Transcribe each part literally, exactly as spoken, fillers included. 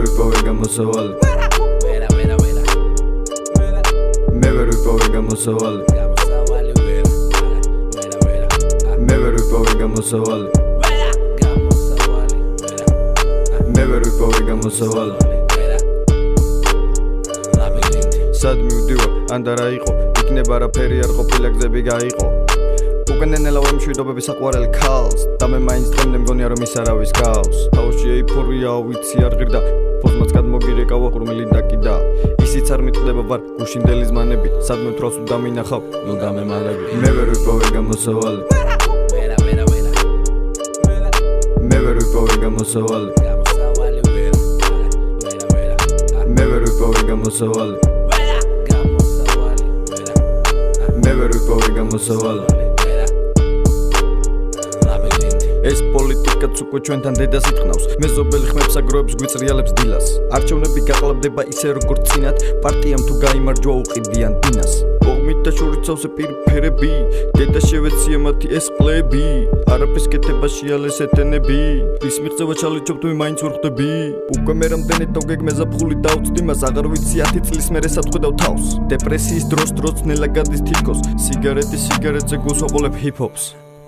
ვიპოვე გამოსავალი ვერა ვერა ვერა მე ვერ ვიპოვე გამოსავალი გამოსავალი ვერა ვერა ვერა მე ვერ ვიპოვე გამოსავალი ვერა გამოსავალი ვერა მე ვერ ვიპოვე გამოსავალი ვერა ლაბირინთი სად მივდივარ ან და რა იყო იქნება რაფერი არ ყოფილა გზები გაიყო უკანენელა ვემშვიდობები საყვარელ ქალს და მე მაინც დღემდე მგონია რომ ის არავის გავს თავში ეიფორია ვიცი არ ღირდა ფოსმაც გადმოგირეკავა ყურმილი დაკიდა ისიც არ მიტყდება ვარ გუშინდელი ზმანები სადმე თვალს უდამინახავ ნუ გამემალები მე ვერ ვიპოვე გამოსავალი ვერა ვერა ვერა მე ვერ ვიპოვე გამოსავალი გამოსავალი ვერა ვერა ვერა მე ვერ ვიპოვე გამოსავალი ვერა გამოსავალი ვერა მე ვერ ვიპოვე გამოსავალი ეს პოლიტიკაც უკვე ჩვენთან დედას იტყნავს მეზობელი ხმებს აგროებს გვიწრიალებს დილას არჩევნები გაყალბდება ისე როგორც წინათ პარტიამ თუ გაიმარჯვა უყიდიან დინას კողმით და შორიცავს პირფერები დედა შევეცია მათი ეს პლები არაფერს კეთება შეალეს ეთენები ის მიღწევა ჩალიჩობ თუ მაინც ვერ ხვდები უკვე მე რამდენი დოგეგმე ზაფხული დავწდი მას აღარ ვიცი ათი წლის მერე სათხვედავ თავს დეპრესიის დროს დროს ნელა გადის თითქოს სიგარეტი სიგარეტზე გულსვაპოლებ ჰიპ-ჰოპს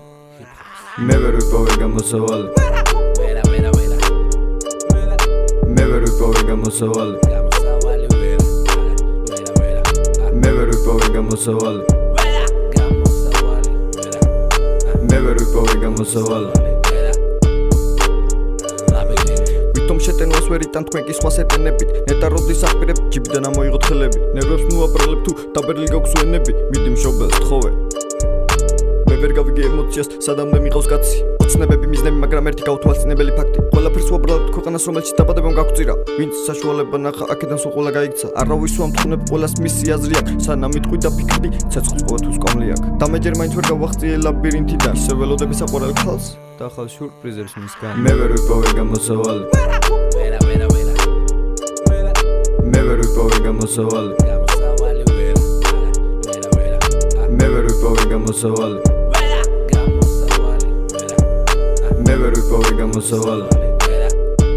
მე ვერ ვიპოვე გამოსავალი ვერა ვერა ვერა მე ვერ ვიპოვე გამოსავალი გამოსავალი ვერა ვერა ვერა მე ვერ ვიპოვე გამოსავალი ვერა გამოსავალი ვერა მე ვერ ვიპოვე გამოსავალი ვერა ლაბირინთი ვითომ შეტენოს ვერ იტან თქვენ კი სხვას ეტენებით ნეტა როდის აპირებ ჯიბიდან ამოიღოთ ხელები ნერვებს მოვაპრალებ თუ დაბერილი გაქვს ვენები მიდი მშობელს თხოვე მე ვერ გავიგე ემოციას სადამდე მიყავს კაცი ოცნებები მიზნები მაგრამ ერთი გაუთვალისწინებელი ფაქტი ყველაფერს ვაბრალებ ქვეყანას რომელშიც დაბადებამ გაგვწირა ვინც საშუალება ნახა აქედან სულ ყველა გაიქცა არავის ვამთხოვნებ ყველას მისი აზრი აქვს სანამ მიტყვი და ფიქრდი ცეცხლს ყოველთვის კომლი აქვს და მე ჯერ მაინც ვერ გავახციე ლაბირინთიდან ისე ველოდები საყვარელ ხალს და ახალ სიურპრიზებს მისგან მე ვერ ვიპოვე გამოსავალი ვერა ვერა ვერა მე ვერ ვიპოვე გამოსავალი გამოსავალი ვერა ვერა ვერა მე ვერ ვიპოვე გამოსავალი ვერა გამოსავალი ვერა მე ვერ ვიპოვე გამოსავალი ვერა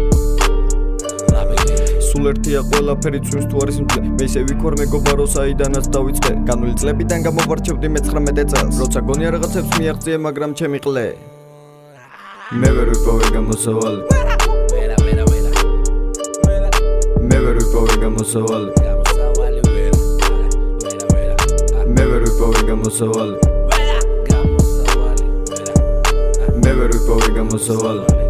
ლაბირინთი სულ ერთია ყველაფერი წვიმს თუ არის მძე მე ისე ვიქوار მეგობარო საიდანაც დავიწყე განული წლებიდან გამოვარჩევდი მეცხრამეტე წელს როცა გონია რაღაცებს მიაღწიე მაგრამ ჩემი ყლე მე ვერ ვიპოვე გამოსავალი ვერა ვერა ვერა მე ვერ ვიპოვე გამოსავალი გამოსავალი ვერა ვერა ვერა მე ვერ ვიპოვე გამოსავალი ვერა გამოსავალი ვერა მე ვერ ვიპოვე გამოსავალი